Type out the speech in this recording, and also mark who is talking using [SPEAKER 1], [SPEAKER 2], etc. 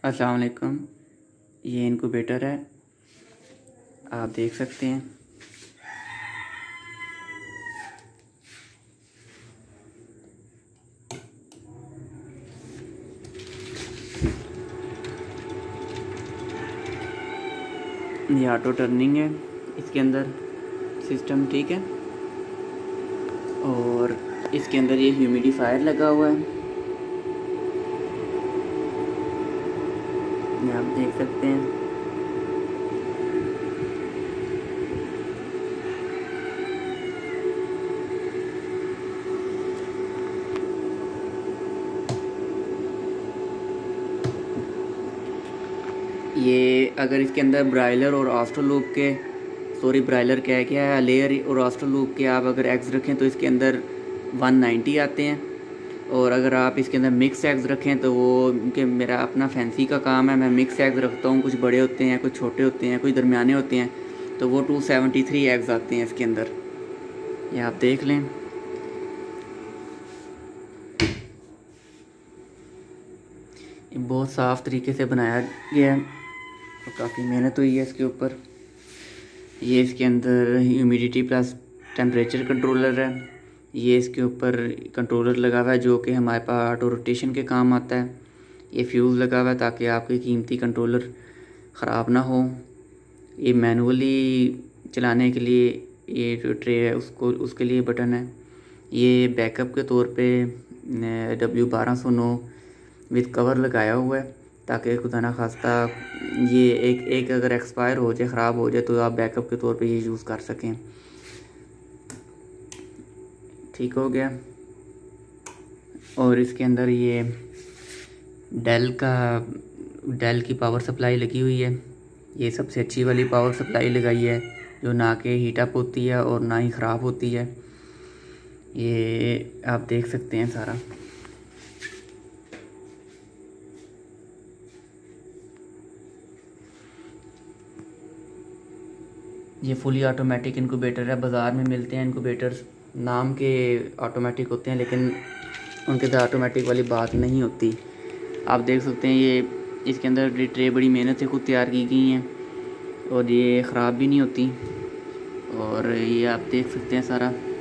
[SPEAKER 1] अस्सलाम वालेकुम। ये इनक्यूबेटर है, आप देख सकते हैं। ये ऑटो टर्निंग है इसके अंदर सिस्टम, ठीक है। और इसके अंदर ये ह्यूमिडिफायर लगा हुआ है, ये आप देख सकते हैं। ये अगर इसके अंदर ब्रायलर और आफ्टर लूप के ब्रायलर क्या है, लेयर और आफ्टर लूप के आप अगर एग्स रखें तो इसके अंदर 190 आते हैं। और अगर आप इसके अंदर मिक्स एग्स रखें तो वो, क्योंकि मेरा अपना फैंसी का काम है, मैं मिक्स एग्स रखता हूँ। कुछ बड़े होते हैं, कुछ छोटे होते हैं, कुछ दरमियाने होते हैं, तो वो 273 एग्स आते हैं इसके अंदर। ये आप देख लें। ये बहुत साफ़ तरीके से बनाया गया है और काफ़ी मेहनत हुई है इसके ऊपर। ये इसके अंदर ह्यूमिडिटी प्लस टेम्परेचर कंट्रोलर है। ये इसके ऊपर कंट्रोलर लगा हुआ है जो कि हमारे पास ऑटो रोटेशन के काम आता है। ये फ्यूज़ लगा हुआ है ताकि आपके कीमती कंट्रोलर ख़राब ना हो। ये मैनुअली चलाने के लिए ये जो ट्रे है उसके लिए बटन है। ये बैकअप के तौर पे W1209 विद कवर लगाया हुआ है ताकि खुदा ना खास्ता ये एक अगर एक्सपायर हो जाए, ख़राब हो जाए, तो आप बैकअप के तौर पे ये यूज़ कर सकें। ठीक हो गया। और इसके अंदर ये डेल की पावर सप्लाई लगी हुई है। ये सबसे अच्छी वाली पावर सप्लाई लगाई है जो ना कि हीट अप होती है और ना ही ख़राब होती है। ये आप देख सकते हैं सारा। ये फुली ऑटोमेटिक इनक्यूबेटर है। बाज़ार में मिलते हैं इनक्यूबेटर्स, नाम के ऑटोमेटिक होते हैं लेकिन उनके अंदर ऑटोमेटिक वाली बात नहीं होती। आप देख सकते हैं ये इसके अंदर ट्रे बड़ी मेहनत से खुद तैयार की गई हैं और ये ख़राब भी नहीं होती। और ये आप देख सकते हैं सारा।